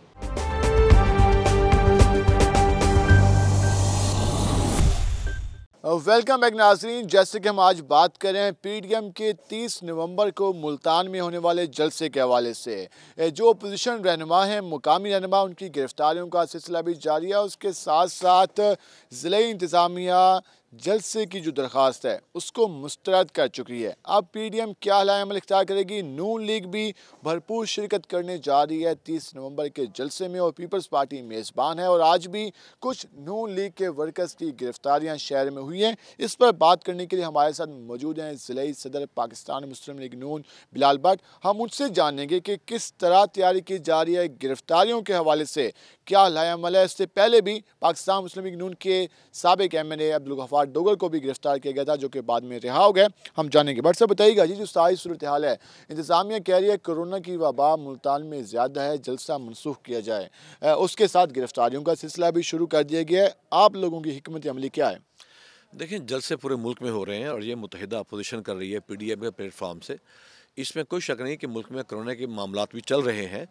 वेलकम बैक नाज़रीन, जैसे कि हम आज बात कर रहे हैं पीडीएम के तीस नवंबर को मुल्तान में होने वाले जलसे के हवाले से। जो अपोजिशन रहनुमा हैं, मुकामी रहनुमा, उनकी गिरफ्तारियों का सिलसिला भी जारी है। उसके साथ साथ ज़िला इंतज़ामिया जलसे की जो दरख्वास्त है उसको मुस्तरद कर चुकी है। अब पीडीएम क्या हलाए अमल इख्तियार करेगी। नून लीग भी भरपूर शिरकत करने जा रही है तीस नवंबर के जलसे में और पीपल्स पार्टी मेज़बान है। और आज भी कुछ नून लीग के वर्कर्स की गिरफ्तारियां शहर में हुई हैं। इस पर बात करने के लिए हमारे साथ मौजूद हैं ज़िला सदर पाकिस्तान मुस्लिम लीग नून बिलाल भट्ट। हम उनसे जानेंगे कि किस तरह तैयारी की जा रही है गिरफ्तारियों के हवाले से, क्या हलाए अमल है। इससे पहले भी पाकिस्तान मुस्लिम लीग नून के साबिक M N A Abdul Ghaffar Dogar को भी गिरफ्तार किया गया था, जो कि बाद में रिहा हो गए। हम जानेंगे। बट सर बताइएगा जी, जो सारी सूरत हाल है, इंतज़ामिया कह रही है कोरोना की वबा मुल्तान में ज़्यादा है, जलसा मनसूख किया जाए, उसके साथ गिरफ्तारियों का सिलसिला भी शुरू कर दिया गया है। आप लोगों की हिकमत अमली क्या है? देखिए, जलसे पूरे मुल्क में हो रहे हैं और ये मुतहिदा अपोजिशन कर रही है पी डी एम के प्लेटफॉर्म से। इसमें कोई शक नहीं कि मुल्क में कोरोना के मामलात भी चल रहे हैं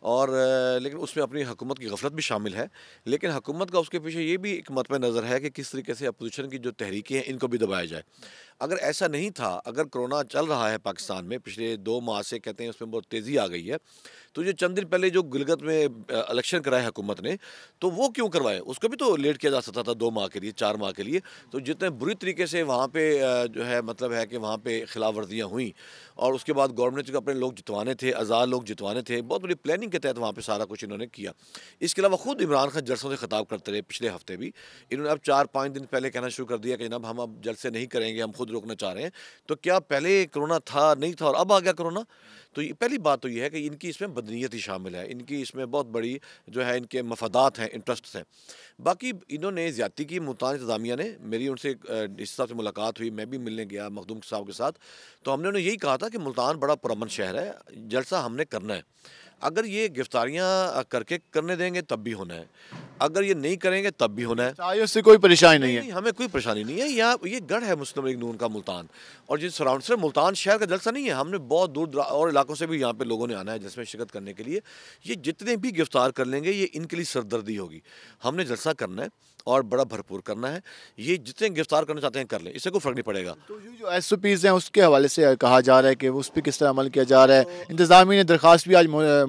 और लेकिन उसमें अपनी हुकूमत की गफलत भी शामिल है। लेकिन हुकूमत का उसके पीछे ये भी एक मत नज़र है कि किस तरीके से अपोजिशन की जो तहरीकें हैं इनको भी दबाया जाए। अगर ऐसा नहीं था, अगर कोरोना चल रहा है पाकिस्तान में पिछले दो माह से, कहते हैं उसमें बहुत तेज़ी आ गई है, तो जो चंद दिन पहले जो गिलगित में इलेक्शन कराए हुकूमत ने, तो वो क्यों करवाए? उसको भी तो लेट किया जा सकता था दो माह के लिए, चार माह के लिए। तो जितने बुरी तरीके से वहाँ पे जो है मतलब है कि वहाँ पे खिलाफ वर्जियाँ हुई और उसके बाद गवर्नमेंट को अपने लोग जितवाने थे, आज़ाद लोग जितवाने थे, बहुत बड़ी प्लानिंग के तहत वहाँ पे सारा कुछ इन्होंने किया। इसके अलावा खुद इमरान खान जलसों से खिताब करते रहे पिछले हफ्ते भी। इन्होंने अब चार पाँच दिन पहले कहना शुरू कर दिया कि जनाब हम अब जलसे नहीं करेंगे, हम खुद रोकना चाह रहे हैं। तो क्या पहले कोरोना था, नहीं था और अब आ गया कोरोना? तो ये पहली बात तो ये है कि इनकी इसमें बदनीयत ही शामिल है, इनकी इसमें बहुत बड़ी जो है इनके मफादात हैं, इंटरेस्ट हैं। बाकी इन्होंने ज़्यादती की मुल्तान इंतज़ामिया ने, मेरी उनसे इस हिसाब से मुलाकात हुई, मैं भी मिलने गया मखदूम साहब के साथ, तो हमने उन्हें यही कहा था कि मुल्तान बड़ा पुरअमन शहर है, जलसा हमने करना है। अगर ये गिरफ्तारियाँ करके करने देंगे तब भी होना है, अगर ये नहीं करेंगे तब भी होना है। उससे कोई परेशानी नहीं, नहीं, नहीं है, हमें कोई परेशानी नहीं है। यहाँ ये गढ़ है मुस्लिम लीग नून का मुल्तान, और जिस सराउंड से मुल्तान शहर का जलसा नहीं है। हमने बहुत दूर और इलाकों से भी यहाँ पे लोगों ने आना है जिसमें शिरकत करने के लिए। ये जितने भी गिरफ्तार कर लेंगे ये इनके लिए सरदर्दी होगी। हमने जलसा करना है और बड़ा भरपूर करना है। ये जितने गिरफ्तार करना चाहते हैं कर लें, इससे कोई फ़र्क नहीं पड़ेगा। तो ये जो एस ओ पीज़ हैं उसके हवाले से कहा जा रहा है कि उस पर किस तरह अमल किया जा रहा है। इंतज़ामिया ने दरख्वास्त भी आज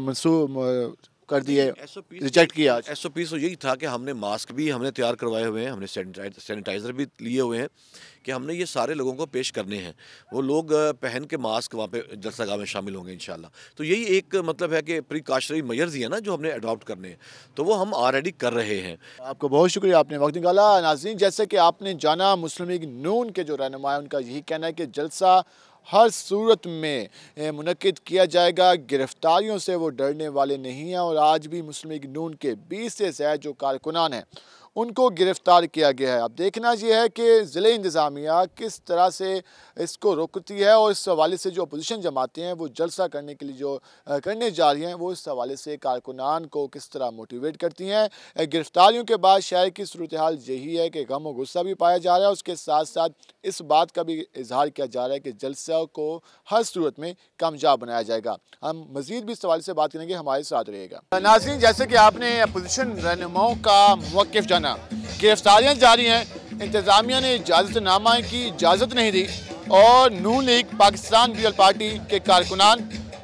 मनसूख कर दी है, रिजेक्ट किया। एस ओ पी तो यही था कि हमने मास्क भी हमने तैयार करवाए हुए हैं, हमने सैनिटाइज़र भी लिए हुए हैं कि हमने ये सारे लोगों को पेश करने हैं। वो लोग पहन के मास्क वहाँ पे जलसागाह में शामिल होंगे इंशाल्लाह। तो यही एक मतलब है कि प्रिकॉशनरी मेजर्स ही है ना जो हमने अडॉप्ट करने हैं, तो वो हम ऑलरेडी कर रहे हैं। आपको बहुत शुक्रिया, आपने वक्त निकाला। नाज़रीन, जैसे कि आपने जाना, मुस्लिम लीग नून के जो रहनुमा है उनका यही कहना है कि जलसा हर सूरत में मुनक्किद किया जाएगा। गिरफ्तारियों से वो डरने वाले नहीं हैं और आज भी मुस्लिम लीग नून के बीस से ज़्यादा जो कारकुनान हैं उनको गिरफ़्तार किया गया है। अब देखना ये है कि ज़िले इंतज़ामिया किस तरह से इसको रोकती है और इस हवाले से जो अपोजिशन जमातें हैं वो जलसा करने के लिए जो करने जा रही हैं वो इस हवाले से कारकुनान को किस तरह मोटिवेट करती हैं। गिरफ़्तारियों के बाद शहर की सूरत हाल यही है कि गम और गुस्सा भी पाया जा रहा है। उसके साथ साथ इस बात का भी इजहार किया जा रहा है कि जलसा को हर सूरत में कामयाब बनाया जाएगा। हम मज़ीद भी इस हवाले से बात करेंगे, हमारे साथ रहेगा। नाज़रीन, जैसे कि आपने अपोजिशन रहनुमाओं का मौक़िफ़ जाना, गिरफ्तारियाँ जारी हैं, इंतज़ामिया ने इजाज़तनामा की इजाज़त नहीं दी और Noon League Pakistan Peoples Party के कारकुनान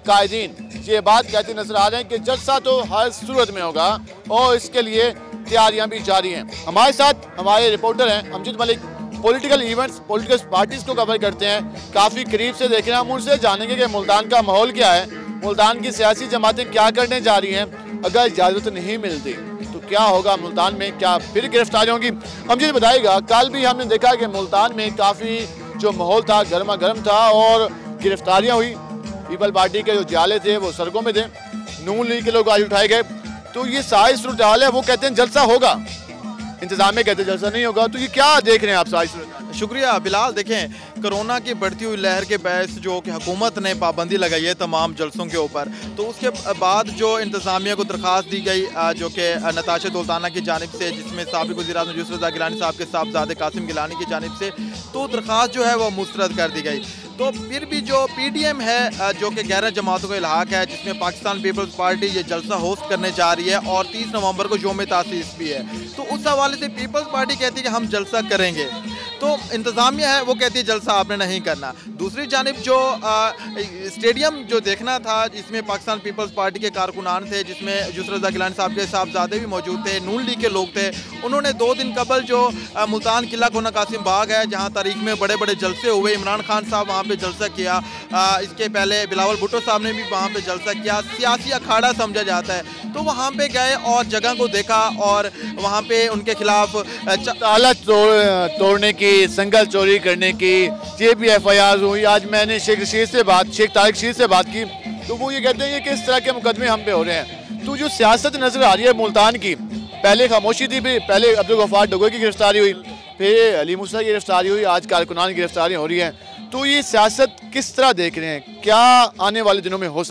कायदीन ये बात कहते नजर आ रहे हैं कि जलसा तो हर सूरत में होगा और इसके लिए तैयारियां भी जारी हैं। हमारे साथ हमारे रिपोर्टर हैं Amjad Malik, political events political parties को कवर करते हैं, काफ़ी करीब से देख रहे हैं। हम उनसे जानेंगे कि मुल्तान का माहौल क्या है, मुल्तान की सियासी जमातें क्या करने जा रही हैं, अगर इजाज़त नहीं मिलती तो क्या होगा मुल्तान में, क्या फिर गिरफ्तारी होगी। हम जी बताइएगा, कल भी हमने देखा कि मुल्तान में काफ़ी जो माहौल था गर्मा गर्म था और गिरफ्तारियाँ हुई। पीपल पार्टी के जो जाले थे वो सड़कों में थे, नून लीग के लोग आज उठाए गए। तो ये सारी सूरत हाल है। वो कहते हैं जलसा होगा, इंतजामिया कहते हैं जलसा नहीं होगा। तो ये क्या देख रहे हैं आप सारी सूरत? शुक्रिया बिलाल। देखें, कोरोना की बढ़ती हुई लहर के बायस जो कि हुकूमत ने पाबंदी लगाई है तमाम जलसों के ऊपर, तो उसके बाद जो इंतज़ामिया को दरख्वास्त दी गई जो कि नताशा सुल्ताना की जानिब से, जिसमें साबिक़ वज़ीर-ए-आज़म यूसुफ़ रज़ा गिलानी साहब के साहबज़ादे कासिम गिलानी की जानिब से, तो दरख्वास्त जो है वो मुस्तरद कर दी गई। तो फिर भी जो पी डी एम है जो कि ग्यारह जमातों का इलाक़ा है, जिसमें पाकिस्तान पीपल्स पार्टी ये जलसा होस्ट करने जा रही है और तीस नवंबर को योम तासीस भी है, तो उस हवाले से पीपल्स पार्टी कहती है कि हम जलसा करेंगे। तो इंतज़ामिया है वो कहती है जलसा आपने नहीं करना। दूसरी जानिब जो आ, स्टेडियम जो देखना था जिसमें पाकिस्तान पीपल्स पार्टी के कारकुनान थे, जिसमें यूसुफ़ रज़ा गिलानी साहब के साहबज़ादे भी मौजूद थे, नून लीग के लोग थे, उन्होंने दो दिन कबल जो आ, मुल्तान किला कोना कासिम बाग है जहाँ तारीख में बड़े बड़े जलसे हुए, इमरान खान साहब वहाँ पे जलसा किया, आ, इसके पहले बिलावल भुट्टो साहब ने भी वहाँ पे जलसा किया, सियासी अखाड़ा समझा जाता है। तो वहाँ पे गए और जगह को देखा और वहाँ पे उनके खिलाफ ताला तोड़, तोड़ने की, संगल चोरी करने की ये भी एफ आई आर हुई। आज मैंने शेख रशीद से बात शेख तारिक रशीद से बात की तो वो ये कहते हैं कि इस तरह के मुकदमे हम पे हो रहे हैं। तो जो सियासत नजर आ रही है मुल्तान की, पहले खामोशी थी, भी पहले अब्दुल गफ्फार डोगोई की गिरफ्तारी हुई, फिर अली मूसा की गिरफ्तारी हुई, आज कारकुनान की गिरफ्तारी हो रही है। तो ये सियासत किस तरह देख रहे हैं, क्या आने वाले दिनों में हो सकता है?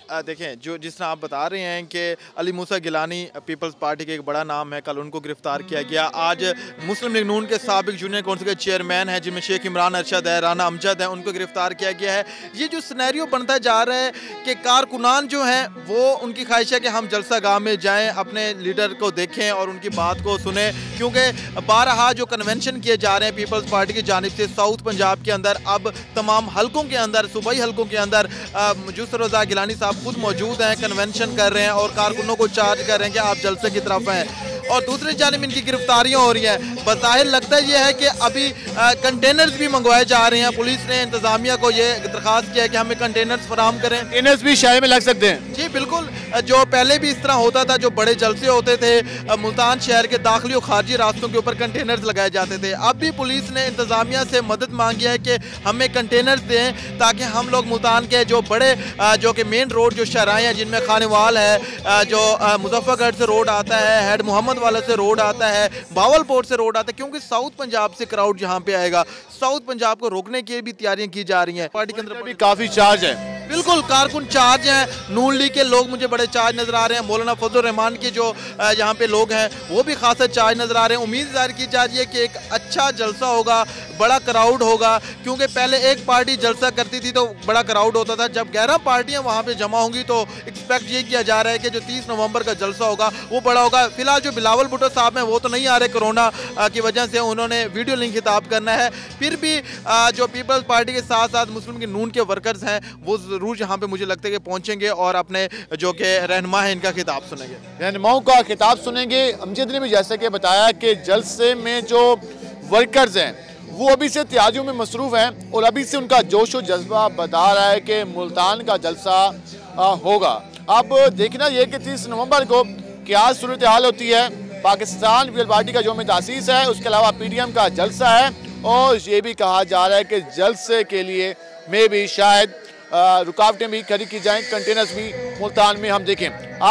देखें जो जिस तरह आप बता रहे हैं कि अली मूसा गिलानी पीपल्स पार्टी के एक बड़ा नाम है, कल उनको गिरफ्तार किया गया। आज मुस्लिम लीग नून के साबिक जूनियर कौंसिल के चेयरमैन हैं जिनमें शेख इमरान अरशद है, राना अमजद है, उनको गिरफ्तार किया गया है। ये जो सिनेरियो बनता जा रहा है कि कारकुनान जो हैं वो उनकी ख्वाहिश है कि हम जलसा गाह में जाएँ, अपने लीडर को देखें और उनकी बात को सुने, क्योंकि बारहा जो कन्वेंशन किए जा रहे हैं पीपल्स पार्टी की जानिब से साउथ पंजाब के अंदर, अब तमाम हलकों के अंदर, सूबाई हलकों के अंदर जुस्र रज़ा गिलानी साहब खुद मौजूद हैं, कन्वेंशन कर रहे हैं और कारकुनों को चार्ज कर रहे हैं कि आप जलसे की तरफ हैं। और दूसरी जानिब इनकी गिरफ्तारियां हो रही हैं। बज़ाहिर लगता यह है कि अभी कंटेनर्स भी मंगवाए जा रहे हैं। पुलिस ने इंतजामिया को ये दरख्वास्त किया है कि हमें कंटेनर्स फराहम करें। कंटेनर्स भी शहर में लग सकते हैं? जी बिल्कुल, जो पहले भी इस तरह होता था, जो बड़े जलसे होते थे मुल्तान शहर के दाखिली और खारजी रास्तों के ऊपर कंटेनर्स लगाए जाते थे। अब भी पुलिस ने इंतजामिया से मदद मांगी है कि हमें कंटेनर्स दें ताकि हम लोग मुल्तान के जो बड़े जो कि मेन रोड जो शहराएँ हैं जिनमें खानेवाल है, जो मुजफ्फरगढ़ से रोड आता है, हेड मोहम्मद वाला से रोड आता है, बावलपोर्ट से रोड आता है, क्योंकि साउथ पंजाब से क्राउड जहां पे आएगा, साउथ पंजाब को रोकने की भी तैयारियां की जा रही हैं। पार्टी के अंदर भी काफी चार्ज है। बिल्कुल, कारकुन चार्ज हैं, नून लीग के लोग मुझे बड़े चार्ज नजर आ रहे हैं। मौलाना फजल रहमान के जो यहाँ पे लोग हैं वो भी खासा चार्ज नजर आ रहे हैं। उम्मीद जाहिर की जा रही है कि एक अच्छा जलसा होगा, बड़ा क्राउड होगा, क्योंकि पहले एक पार्टी जलसा करती थी तो बड़ा क्राउड होता था। जब ग्यारह पार्टियां वहाँ पे जमा होंगी तो एक्सपेक्ट ये किया जा रहा है कि जो तीस नवंबर का जलसा होगा वो बड़ा होगा। फिलहाल जो बिलावल भुट्टो साहब हैं वो तो नहीं आ रहे, कोरोना की वजह से उन्होंने वीडियो लिंक खिताब करना है। फिर भी जो पीपल्स पार्टी के साथ साथ मुस्लिम लीग नून के वर्कर्स हैं वो ज़रूर यहाँ पे मुझे लगता है कि पहुँचेंगे और अपने जो कि रहनुमा है इनका खिताब सुनेंगे, रहनुमाओं का खिताब सुनेंगे। अमजद ने भी जैसे कि बताया कि जलसे में जो वर्कर्स हैं वो अभी से तैयारियों में मसरूफ़ हैं और अभी से उनका जोश और जज्बा बता रहा है कि मुल्तान का जलसा होगा। अब देखना ये कि तीस नवंबर को क्या सूरत हाल होती है। पाकिस्तान पीपल्स पार्टी का यौम तासीस है, उसके अलावा पी डी एम का जलसा है और ये भी कहा जा रहा है कि जलसे के लिए में भी शायद रुकावटें भी खड़ी की जाएं, कंटेनर्स भी मुल्तान में हम देखें।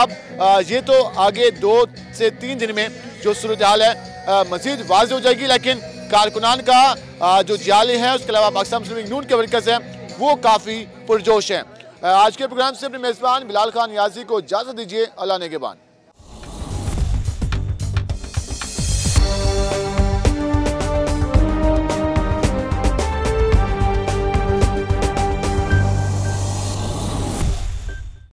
अब ये तो आगे दो से तीन दिन में जो सूरत हाल है मज़ीद वाज़ हो जाएगी, लेकिन कारकुनान का जो जाले हैं उसके अलावा पाकिस्तान मुस्लिम लीग नून के वर्कर्स हैं वो काफ़ी पुरजोश हैं। आज के प्रोग्राम से अपने मेज़बान बिलाल खान नियाज़ी को इजाज़त दीजिए। अल्लाह नेगेबान।